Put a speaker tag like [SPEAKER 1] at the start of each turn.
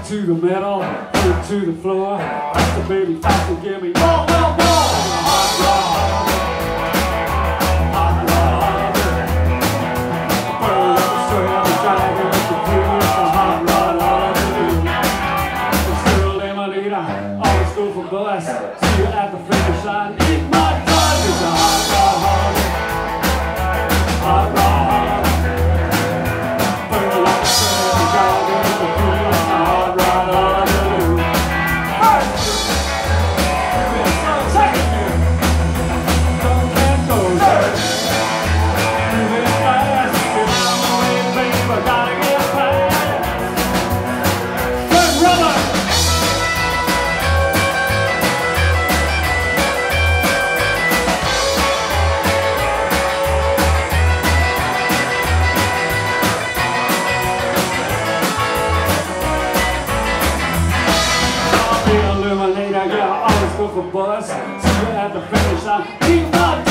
[SPEAKER 1] to the middle, foot to the floor. Faster, baby, faster, give me more, more, more. Hot rod, hot rod. Burn up the straight up the drag it with the fuse. A hot rod, hullaballoo. I'm still in my leader, always go for bus. See you at the finish line, eat my dog. It's a hot rod, hullaballoo. Hot rod. Illuminator, yeah, I always go for buzz. See you at the finish line. Keep my